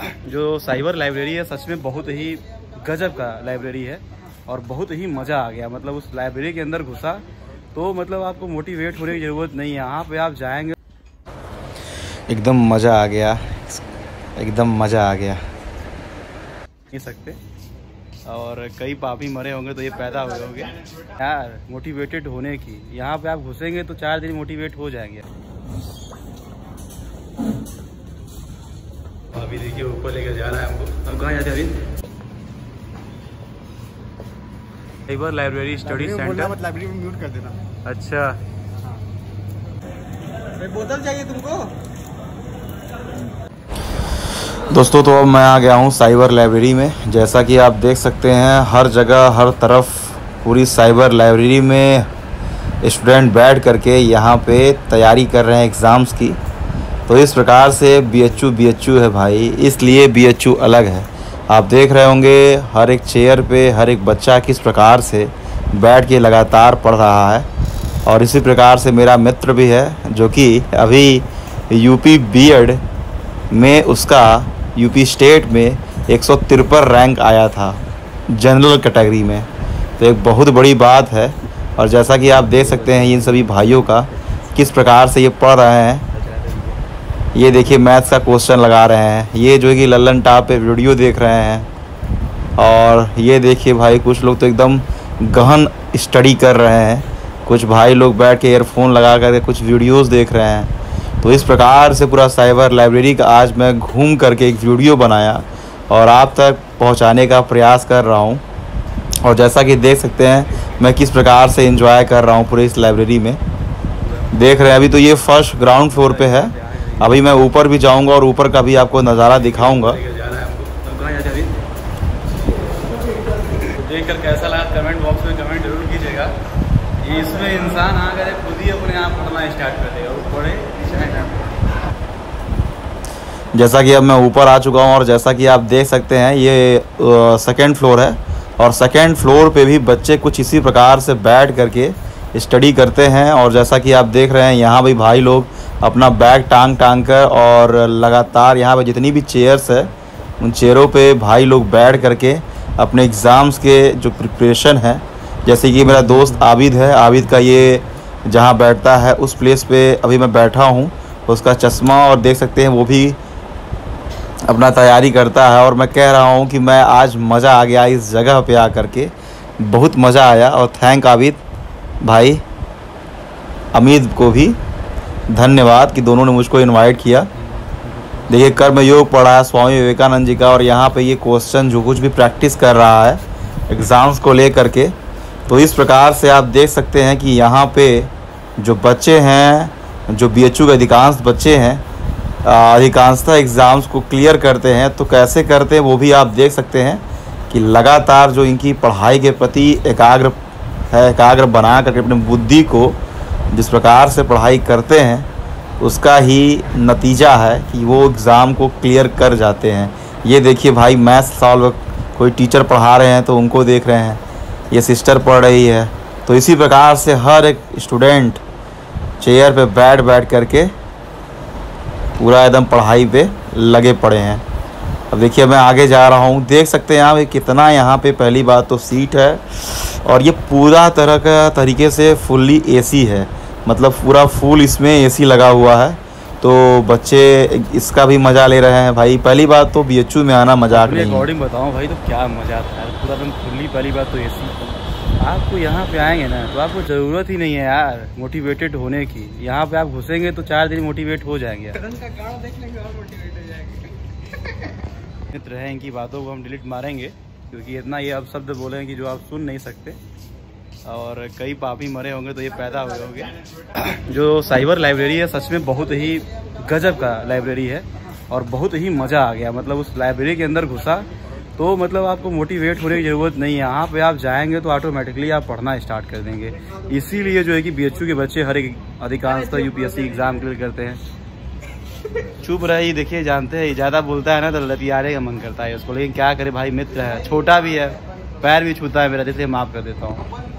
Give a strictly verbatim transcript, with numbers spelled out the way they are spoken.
जो cyber library है सच में बहुत ही गजब का लाइब्रेरी है और बहुत ही मज़ा आ गया। मतलब उस लाइब्रेरी के अंदर घुसा तो मतलब आपको मोटिवेट होने की ज़रूरत नहीं है। यहाँ पे आप जाएंगे एकदम मज़ा आ गया, एकदम मज़ा आ गया। नहीं सकते और कई पापी मरे होंगे तो ये पैदा हुए होंगे यार मोटिवेटेड होने की। यहाँ पे आप घुसेंगे तो चार दिन मोटिवेट हो जाएंगे। अभी देखिए ऊपर लेकर जा रहा है हमको। अब कहाँ जाते हैं अभी? Cyber library study centre. Library में म्यूट कर देना। अच्छा बोतल चाहिए तुमको? दोस्तों तो अब मैं आ गया हूँ साइबर लाइब्रेरी में। जैसा कि आप देख सकते हैं हर जगह हर तरफ पूरी साइबर लाइब्रेरी में स्टूडेंट बैठ करके यहाँ पे तैयारी कर रहे हैं एग्ज़ाम्स की। तो इस प्रकार से बीएचयू बीएचयू है भाई, इसलिए बीएचयू अलग है। आप देख रहे होंगे हर एक चेयर पे हर एक बच्चा किस प्रकार से बैठ के लगातार पढ़ रहा है। और इसी प्रकार से मेरा मित्र भी है जो कि अभी यूपी बीएड में उसका यूपी स्टेट में एक सौ तिरपन रैंक आया था जनरल कैटेगरी में। तो एक बहुत बड़ी बात है। और जैसा कि आप देख सकते हैं इन सभी भाइयों का किस प्रकार से ये पढ़ रहे हैं। ये देखिए मैथ्स का क्वेश्चन लगा रहे हैं, ये जो है कि लल्लन टॉप पे वीडियो देख रहे हैं। और ये देखिए भाई कुछ लोग तो एकदम गहन स्टडी कर रहे हैं, कुछ भाई लोग बैठ के ईयरफोन लगा कर कुछ वीडियोस देख रहे हैं। तो इस प्रकार से पूरा साइबर लाइब्रेरी का आज मैं घूम करके एक वीडियो बनाया और आप तक पहुंचाने का प्रयास कर रहा हूं। और जैसा कि देख सकते हैं मैं किस प्रकार से एंजॉय कर रहा हूं पूरे इस लाइब्रेरी में। देख रहे हैं अभी तो ये फर्स्ट ग्राउंड फ्लोर पे है, अभी मैं ऊपर भी जाऊंगा और ऊपर का भी आपको नज़ारा दिखाऊंगा। देखकर कैसा लगा कमेंट बॉक्स में कमेंट जरूर कीजिएगा। इसमें इंसान आकर खुद ही अपने आप पढ़ना स्टार्ट कर देगा, वो पढ़े। जैसा कि अब मैं ऊपर आ चुका हूं और जैसा कि आप देख सकते हैं ये सेकंड फ्लोर है और सेकंड फ्लोर पे भी बच्चे कुछ इसी प्रकार से बैठ करके स्टडी करते हैं। और जैसा कि आप देख रहे हैं यहाँ भी भाई लोग अपना बैग टांग टांग कर और लगातार यहाँ पे जितनी भी चेयर्स है उन चेयरों पे भाई लोग बैठ करके अपने एग्ज़ाम्स के जो प्रिपरेशन है। जैसे कि मेरा दोस्त आबिद है, आबिद का ये जहाँ बैठता है उस प्लेस पे अभी मैं बैठा हूँ, उसका चश्मा और देख सकते हैं वो भी अपना तैयारी करता है। और मैं कह रहा हूँ कि मैं आज मज़ा आ गया इस जगह पे आकर के, बहुत मज़ा आया। और थैंक आबिद भाई, अमीद को भी धन्यवाद कि दोनों ने मुझको इनवाइट किया। देखिए कर्म योग पढ़ा है स्वामी विवेकानंद जी का और यहाँ पे ये क्वेश्चन जो कुछ भी प्रैक्टिस कर रहा है एग्ज़ाम्स को ले करके। तो इस प्रकार से आप देख सकते हैं कि यहाँ पे जो बच्चे हैं, जो बीएचयू के अधिकांश बच्चे हैं, अधिकांशतः एग्ज़ाम्स को क्लियर करते हैं। तो कैसे करते हैं वो भी आप देख सकते हैं कि लगातार जो इनकी पढ़ाई के प्रति एकाग्र है, एकाग्र बना करके अपनी बुद्धि को जिस प्रकार से पढ़ाई करते हैं उसका ही नतीजा है कि वो एग्ज़ाम को क्लियर कर जाते हैं। ये देखिए भाई मैथ्स सॉल्व कोई टीचर पढ़ा रहे हैं तो उनको देख रहे हैं, ये सिस्टर पढ़ रही है। तो इसी प्रकार से हर एक स्टूडेंट चेयर पे बैठ बैठ करके पूरा एकदम पढ़ाई पे लगे पड़े हैं। अब देखिए मैं आगे जा रहा हूँ, देख सकते हैं यहाँ कितना यहाँ पे पहली बात तो सीट है और ये पूरा तरह का तरीके से फुल्ली एसी है, मतलब पूरा फुल इसमें एसी लगा हुआ है। तो बच्चे इसका भी मज़ा ले रहे हैं भाई। पहली बात तो बीएचयू में आना मजाक नहीं है। अकॉर्डिंग बताऊँ भाई तो क्या मज़ा आता है, पूरा एकदम फुल्ली। पहली बात तो एसी, आपको यहाँ पे आएंगे ना तो आपको ज़रूरत ही नहीं है यार मोटिवेटेड होने की। यहाँ पे आप घुसेंगे तो चार दिन मोटिवेट हो जाएंगे। मित्र है, इनकी बातों को हम डिलीट मारेंगे क्योंकि इतना ये अब शब्द बोले कि जो आप सुन नहीं सकते। और कई पापी मरे होंगे तो ये पैदा हुए होंगे। जो साइबर लाइब्रेरी है सच में बहुत ही गजब का लाइब्रेरी है और बहुत ही मज़ा आ गया। मतलब उस लाइब्रेरी के अंदर घुसा तो मतलब आपको मोटिवेट होने की ज़रूरत नहीं है। यहाँ पे आप जाएंगे तो ऑटोमेटिकली आप पढ़ना स्टार्ट कर देंगे। इसीलिए जो है कि बीएचयू के बच्चे हर एक अधिकांशतः यूपीएससी एग्ज़ाम क्लियर करते हैं। चुप रही, देखिए जानते हैं ज़्यादा बोलता है ना तो लतियारे का मन करता है उसको, लेकिन क्या करे भाई, मित्र है, छोटा भी है, पैर भी छूता है मेरा, जैसे माफ़ कर देता हूँ।